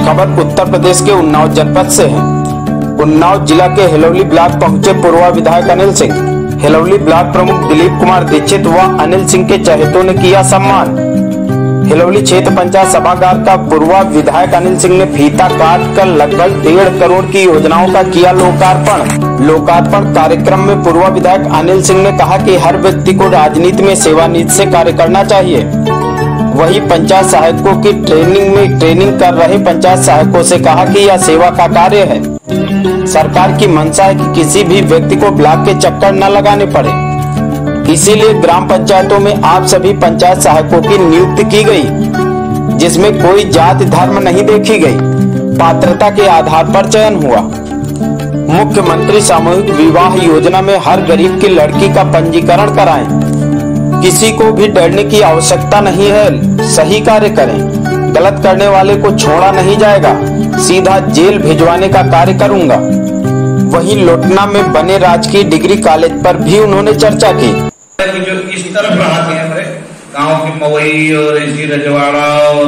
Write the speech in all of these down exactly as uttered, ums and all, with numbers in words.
खबर उत्तर प्रदेश के उन्नाव जनपद से है। उन्नाव जिला के हिलौली ब्लॉक पहुंचे पूर्व विधायक अनिल सिंह। हिलौली ब्लॉक प्रमुख दिलीप कुमार दीक्षित व अनिल सिंह के चहेतों ने किया सम्मान। हिलौली क्षेत्र पंचायत सभागार का पूर्व विधायक अनिल सिंह ने फीता काट कर लगभग डेढ़ करोड़ की योजनाओं का किया लोकार्पण। लोकार्पण कार्यक्रम में पूर्व विधायक अनिल सिंह ने कहा कि हर व्यक्ति को राजनीति में सेवा नीति से कार्य करना चाहिए। वहीं पंचायत सहायकों की ट्रेनिंग में ट्रेनिंग कर रहे पंचायत सहायकों से कहा कि यह सेवा का कार्य है। सरकार की मंशा है कि किसी भी व्यक्ति को ब्लॉक के चक्कर न लगाने पड़े, इसीलिए ग्राम पंचायतों में आप सभी पंचायत सहायकों की नियुक्ति की गई, जिसमें कोई जाति धर्म नहीं देखी गई, पात्रता के आधार पर चयन हुआ। मुख्यमंत्री सामूहिक विवाह योजना में हर गरीब की लड़की का पंजीकरण कराएं। किसी को भी डरने की आवश्यकता नहीं है, सही कार्य करें। गलत करने वाले को छोड़ा नहीं जाएगा, सीधा जेल भिजवाने का कार्य करूंगा। वहीं लोटना में बने राजकीय डिग्री कॉलेज पर भी उन्होंने चर्चा की। जो इस तरफ रहा थे हमारे गांव की मवई और इसी रजवाड़ा और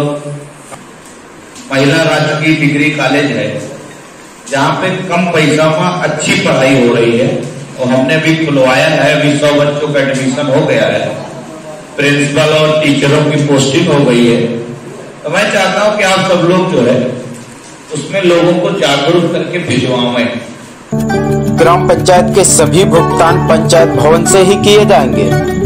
महिला राजकीय डिग्री कॉलेज है, जहाँ पे कम पैसा में अच्छी पढ़ाई हो रही है और हमने भी खुलवाया है। अभी सौ बच्चों का एडमिशन हो गया है, प्रिंसिपल और टीचरों की पोस्टिंग हो गई है। तो मैं चाहता हूँ कि आप सब लोग जो है उसमें लोगों को जागरूक करके भिजवाएं। ग्राम पंचायत के सभी भुगतान पंचायत भवन से ही किए जाएंगे।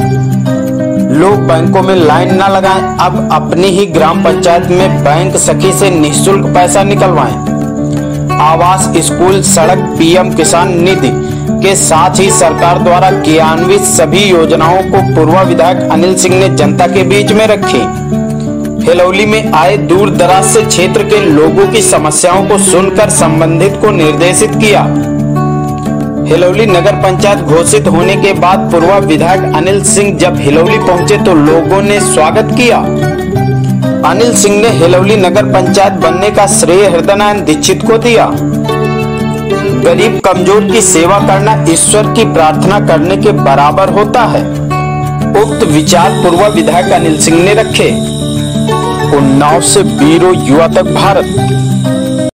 लोग बैंकों में लाइन न लगाएं, अब अपनी ही ग्राम पंचायत में बैंक सखी से निःशुल्क पैसा निकलवाएं। आवास, स्कूल, सड़क, पीएम किसान निधि के साथ ही सरकार द्वारा क्रियान्वित सभी योजनाओं को पूर्व विधायक अनिल सिंह ने जनता के बीच में रखी। हिलौली में आए दूर दराज से क्षेत्र के लोगों की समस्याओं को सुनकर संबंधित को निर्देशित किया। हिलौली नगर पंचायत घोषित होने के बाद पूर्व विधायक अनिल सिंह जब हिलौली पहुंचे तो लोगों ने स्वागत किया। अनिल सिंह ने हिलौली नगर पंचायत बनने का श्रेय हृदय नारायण दीक्षित को दिया। गरीब कमजोर की सेवा करना ईश्वर की प्रार्थना करने के बराबर होता है। उक्त विचार पूर्व विधायक अनिल सिंह ने रखे। उन्नाव से ब्यूरो युवा तक भारत।